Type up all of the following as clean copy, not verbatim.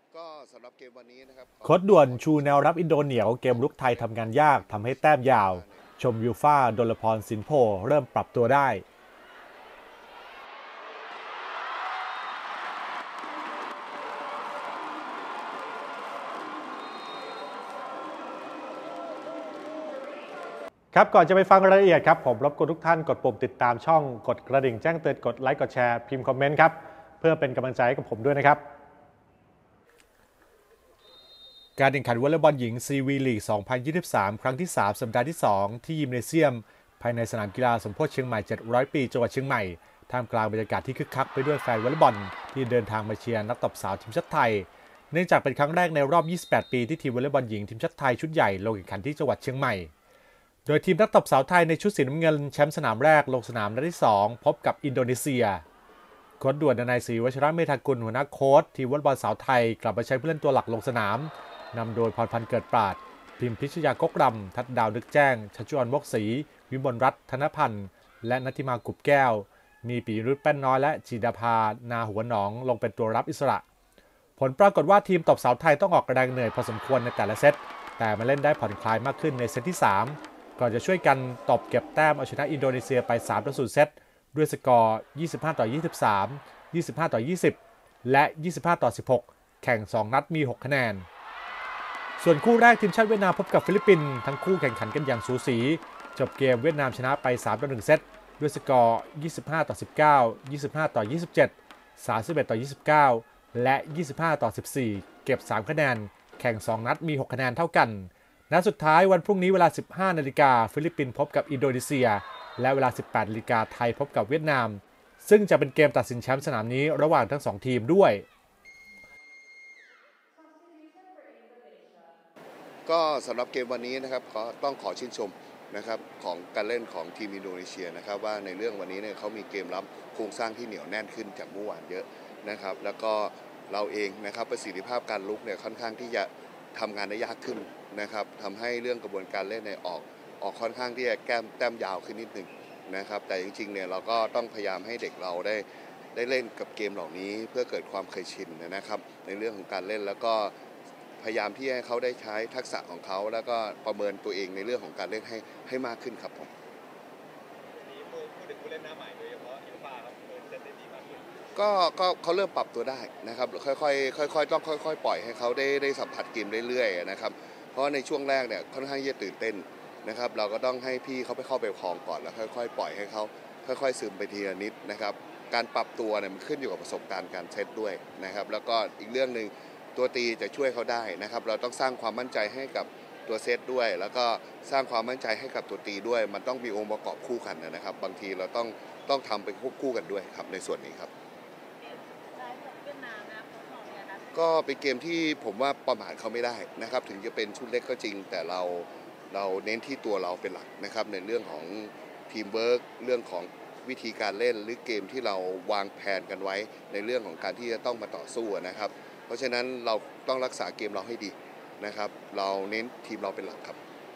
ก็สำหรับเกมวันนี้นะครับโค้ชด่วนชูแนวรับอินโดเหนียวเกมรุกไทยทำงานยากทำให้แต้มยาวชมยูฟ่าดลพรสินโพเริ่มปรับตัวได้ครับก่อนจะไปฟังรายละเอียดครับผมรบกวนทุกท่านกดปุ่มติดตามช่องกดกระดิ่งแจ้งเตือนกดไลค์กดแชร์พิมพ์คอมเมนต์ครับเพื่อเป็นกำลังใจให้กับผมด้วยนะครับการแข่งขันวอลเลย์บอลหญิงซีวีลีก 2023 ครั้งที่ 3 สัปดาห์ที่ 2 ที่ยิมเนเซียมภายในสนามกีฬาสมโพธิเชียงใหม่ 700 ปีจังหวัดเชียงใหม่ท่ามกลางบรรยากาศที่คึกคักไปด้วยแฟนวอลเลย์บอลที่เดินทางมาเชียร์นักตบสาวทีมชาติไทยเนื่องจากเป็นครั้งแรกในรอบ 28 ปีที่ทีมวอลเลย์บอลหญิงทีมชาติไทยชุดใหญ่ลงแข่งขันที่จังหวัดเชียงใหม่โดยทีมนักตบสาวไทยในชุดสีน้ำเงินแชมป์สนามแรกลงสนามนัดที่ 2 พบกับอินโดนีเซียโค้ชด่วนนายศรีวชรเมธากุลหัวหน้าโค้ชทีมวอลเลย์บอลสาวไทยกลับมาใช้ผู้เล่นตัวหลักลงสนามนำโดยพรพันธ์เกิดปราดพิมพิชยากกรำทัดดาวนึกแจ้งชัชวรมกศรีวิมลรัตน์ธนพันธ์และนัทธิมากุบแก้วมีปีรุษแป้นน้อยและจีดาภานาหัวหนองลงเป็นตัวรับอิสระผลปรากฏว่าทีมตบสาวไทยต้องออกแรงเหนื่อยพอสมควรในแต่ละเซตแต่มาเล่นได้ผ่อนคลายมากขึ้นในเซตที่ 3ก่อนจะช่วยกันตบเก็บแต้มเอาชนะอินโดนีเซียไป 3-0 เซตด้วยสกอร์ 25-23 25-20 และ 25-16 แข่ง 2 นัดมี 6 คะแนนส่วนคู่แรกทีมชาติเวียดนามพบกับฟิลิปปินส์ทั้งคู่แข่งขันกันอย่างสูสีจบเกมเวียดนามชนะไป 3-1 เซตด้วยสกอร์ 25-19 25-27 31-29 และ 25-14 เก็บ 3 คะแนนแข่ง 2 นัดมี 6 คะแนนเท่ากันนัดสุดท้ายวันพรุ่งนี้เวลา 15 นาฬิกาฟิลิปปินส์พบกับอินโดนีเซียและเวลา 18 นาฬิกาไทยพบกับเวียดนามซึ่งจะเป็นเกมตัดสินแชมป์สนามนี้ระหว่างทั้ง 2 ทีมด้วยก็สำหรับเกมวันนี้นะครับก็ต้องขอชื่นชมนะครับของการเล่นของทีมอินโดนีเซียนะครับว่าในเรื่องวันนี้เนี่ยเขามีเกมรับโครงสร้างที่เหนียวแน่นขึ้นจากเมื่อวานเยอะนะครับแล้วก็เราเองนะครับประสิทธิภาพการลุกเนี่ยค่อนข้างที่จะทำงานได้ยากขึ้นนะครับทำให้เรื่องกระบวนการเล่นเนี่ยออกค่อนข้างที่จะแต้มยาวขึ้นนิดนึงนะครับแต่จริงๆเนี่ยเราก็ต้องพยายามให้เด็กเราได้เล่นกับเกมเหล่านี้เพื่อเกิดความเคยชินนะครับในเรื่องของการเล่นแล้วก็พยายามที่ให้เขาได้ใช้ทักษะของเขาแล้วก็ประเมินตัวเองในเรื่องของการเล่นให้มากขึ้นครับผมนี้พูดถึงผู้เล่นหน้าใหม่โดยเฉพาะยูฟ่าครับเล่นได้ดีมากขึ้นก็เขาเริ่มปรับตัวได้นะครับค่อยๆต้องค่อยๆปล่อยให้เขาได้สัมผัสเกมเรื่อยๆนะครับเพราะในช่วงแรกเนี่ยค่อนข้างที่จะตื่นเต้นนะครับเราก็ต้องให้พี่เขาเข้าไปคลองก่อนแล้วค่อยๆปล่อยให้เขาค่อยๆซึมไปทีละนิดนะครับการปรับตัวเนี่ยมันขึ้นอยู่กับประสบการณ์การเซตด้วยนะครับแล้วก็อีกเรื่องนึงตัวตีจะช่วยเขาได้นะครับเราต้องสร้างความมั่นใจให้กับตัวเซตด้วยแล้วก็สร้างความมั่นใจให้กับตัวตีด้วยมันต้องมีองค์ประกอบคู่กันนะครับบางทีเราต้องทำไปควบคู่กันด้วยครับในส่วนนี้ครับก็เป็นเกมที่ผมว่าประมาทเขาไม่ได้นะครับถึงจะเป็นชุดเล็กก็จริงแต่เราเน้นที่ตัวเราเป็นหลักนะครับในเรื่องของทีมเวิร์กเรื่องของวิธีการเล่นหรือเกมที่เราวางแผนกันไว้ในเรื่องของการที่จะต้องมาต่อสู้นะครับเพราะฉะนั้นเราต้องรักษาเกมเราให้ดีนะครับเราเน้นทีมเราเป็นหลักครับ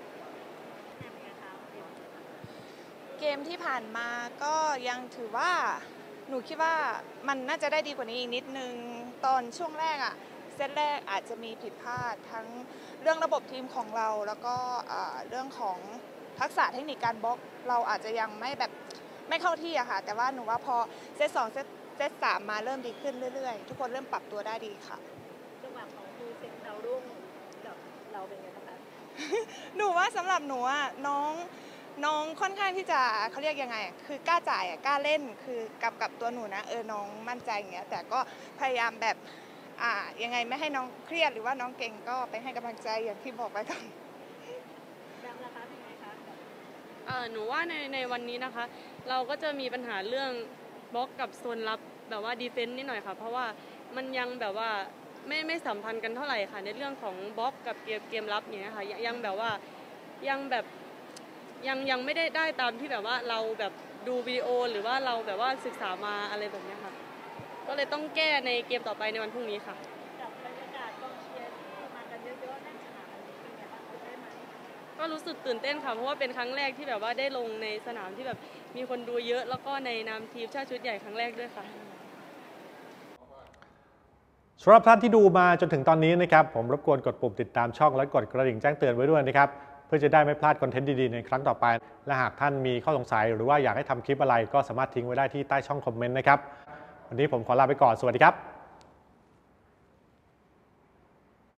เกมที่ผ่านมาก็ยังถือว่าหนูคิดว่ามันน่าจะได้ดีกว่านี้อีกนิดนึงตอนช่วงแรกอะเซตแรกอาจจะมีผิดพลาดทั้งเรื่องระบบทีมของเราแล้วก็เรื่องของทักษะเทคนิคการบล็อกเราอาจจะยังไม่เข้าที่อะค่ะแต่ว่าหนูว่าพอเซต2เซต3มาเริ่มดีขึ้นเรื่อยๆทุกคนเริ่มปรับตัวได้ดีค่ะจังหวะของคือเซตดาวรุ่งกับเราเป็นไงบ้างคะหนูว่าสำหรับหนูอะน้องค่อนข้างที่จะเขาเรียกยังไงคือกล้าจ่ายกล้าเล่นคือกับตัวหนูนะน้องมั่นใจอย่างเงี้ยแต่ก็พยายามแบบยังไงไม่ให้น้องเครียดหรือว่าน้องเก่งก็ไปให้กำลังใจอย่างที่บอกไปก่อนแบบราคาเป็นไงคะหนูว่าในวันนี้นะคะเราก็จะมีปัญหาเรื่องบล็อกกับโซนรับแบบว่าดีเฟนซ์นิดหน่อยค่ะเพราะว่ามันยังแบบว่าไม่สัมพันธ์กันเท่าไหร่ค่ะในเรื่องของบล็อกกับเกมรับอย่างเงี้ยค่ะยังแบบว่ายังแบบยังไม่ได้ตามที่แบบว่าเราแบบดูวิดีโอหรือว่าเราแบบว่าศึกษามาอะไรแบบนี้ค่ะก็เลยต้องแก้ในเกมต่อไปในวันพรุ่งนี้ค่ะกับบรรยากาศกองเชียร์ที่มากันเยอะๆแน่นขนาดนี้เป็นไงบ้างตื่นเต้นไหมก็รู้สึกตื่นเต้นค่ะเพราะว่าเป็นครั้งแรกที่แบบว่าได้ลงในสนามที่แบบมีคนดูเยอะแล้วก็ในนามทีมชาติชุดใหญ่ครั้งแรกด้วยค่ะสำหรับท่านที่ดูมาจนถึงตอนนี้นะครับผมรบกวนกดปุ่มติดตามช่องและกดกระดิ่งแจ้งเตือนไว้ด้วยนะครับเพื่อจะได้ไม่พลาดคอนเทนต์ดีๆในครั้งต่อไปและหากท่านมีข้อสงสัยหรือว่าอยากให้ทำคลิปอะไรก็สามารถทิ้งไว้ได้ที่ใต้ช่องคอมเมนต์นะครับวันนี้ผมขอลาไปก่อนสวัสดีครับ